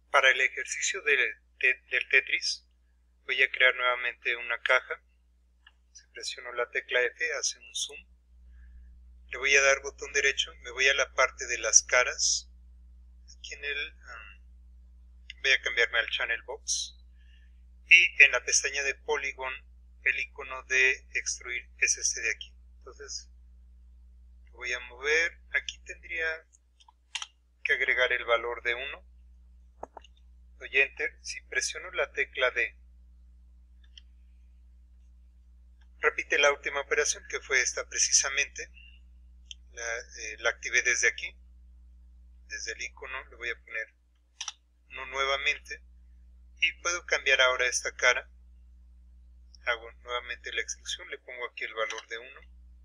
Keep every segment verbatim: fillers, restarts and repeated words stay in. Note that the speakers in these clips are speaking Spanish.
Para el ejercicio de, de, del Tetris voy a crear nuevamente una caja. Si presiono la tecla F hace un zoom. Le voy a dar botón derecho, me voy a la parte de las caras. Aquí en el... Um, voy a cambiarme al Channel Box. Y en la pestaña de Polygon el icono de extruir es este de aquí. Entonces lo voy a mover. Aquí tendría que agregar el valor de uno. Doy Enter. Si presiono la tecla D, repite la última operación, que fue esta precisamente. La, eh, la activé desde aquí, desde el icono. Le voy a poner uno nuevamente y puedo cambiar ahora esta cara. Hago nuevamente la extrusión, le pongo aquí el valor de uno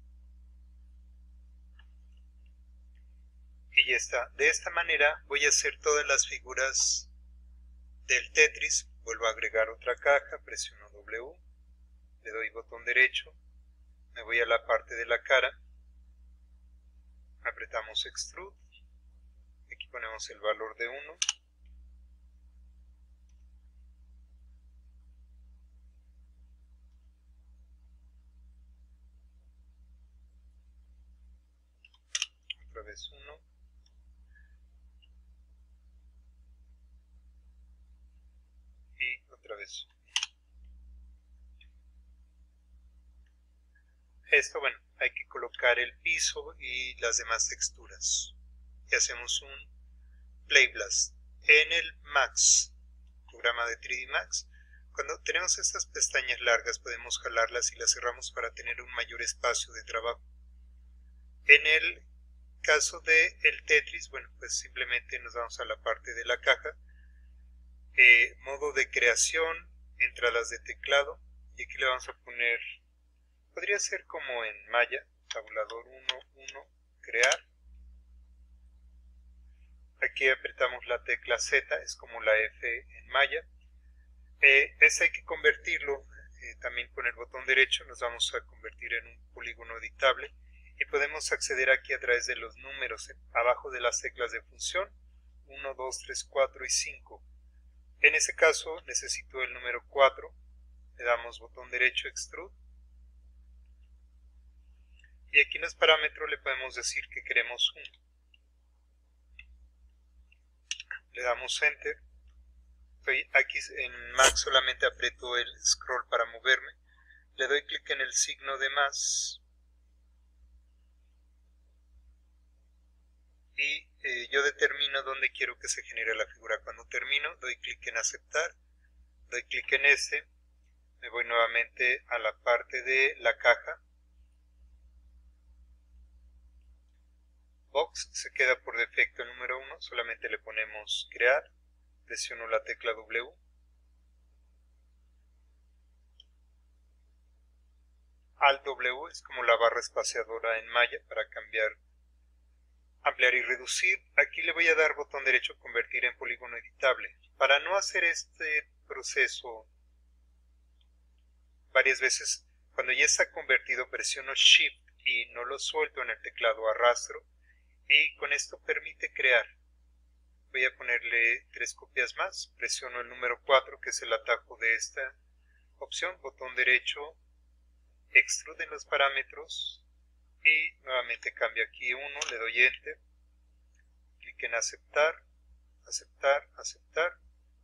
y ya está. De esta manera voy a hacer todas las figuras del Tetris. Vuelvo a agregar otra caja, presiono W, le doy botón derecho, me voy a la parte de la cara, apretamos Extrude, aquí ponemos el valor de uno, otra vez uno, y otra vez uno. Esto, bueno, hay que colocar el piso y las demás texturas. Y hacemos un Play Blast. En el Max, programa de tres D Max, cuando tenemos estas pestañas largas podemos jalarlas y las cerramos para tener un mayor espacio de trabajo. En el caso de el Tetris, bueno, pues simplemente nos vamos a la parte de la caja, eh, modo de creación, entradas de teclado, y aquí le vamos a poner, podría ser como en Maya, tabulador uno, uno, crear. Aquí apretamos la tecla Z, es como la F en Maya. Eh, este hay que convertirlo, eh, también con el botón derecho nos vamos a convertir en un polígono editable y podemos acceder aquí a través de los números, eh, abajo de las teclas de función, uno, dos, tres, cuatro y cinco. En este caso necesito el número cuatro, le damos botón derecho, Extrude, y aquí en los parámetros le podemos decir que queremos uno. Le damos Enter. Estoy aquí en Mac, solamente aprieto el scroll para moverme. Le doy clic en el signo de más. Y eh, yo determino dónde quiero que se genere la figura. Cuando termino, doy clic en aceptar. Doy clic en este. Me voy nuevamente a la parte de la caja. Box se queda por defecto el número uno. Solamente le ponemos crear. Presiono la tecla W. Alt W es como la barra espaciadora en Maya para cambiar, ampliar y reducir. Aquí le voy a dar botón derecho, convertir en polígono editable. Para no hacer este proceso varias veces, cuando ya está convertido presiono Shift y no lo suelto en el teclado, arrastro y con esto permite crear. Voy a ponerle tres copias más, presiono el número cuatro que es el atajo de esta opción, botón derecho, extrude en los parámetros y nuevamente cambio aquí uno, le doy Enter, clic en aceptar, aceptar, aceptar,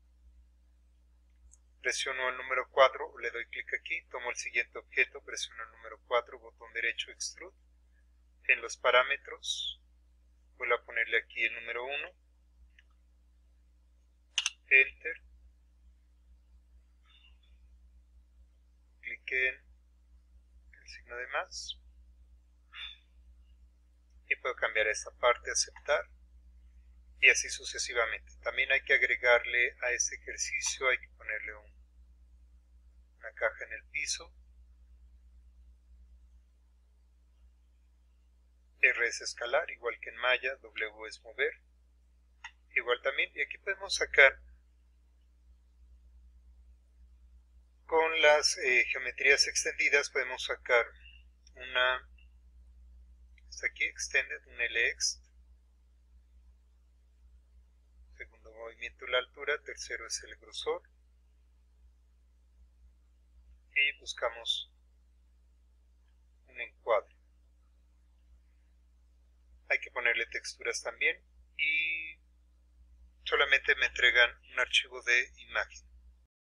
presiono el número cuatro, le doy clic aquí, tomo el siguiente objeto, presiono el número cuatro, botón derecho, Extrude, en los parámetros, voy a ponerle aquí el número uno, Enter, clic en el signo de más, y puedo cambiar esta parte, aceptar, y así sucesivamente. También hay que agregarle a este ejercicio, hay que ponerle un, una caja en el piso, R es escalar, igual que en Maya, W es mover, igual también, y aquí podemos sacar con las eh, geometrías extendidas, podemos sacar una, está aquí, extended, un L X, segundo voy movimiento y la altura, tercero es el grosor. Y buscamos un encuadre. Hay que ponerle texturas también y solamente me entregan un archivo de imagen.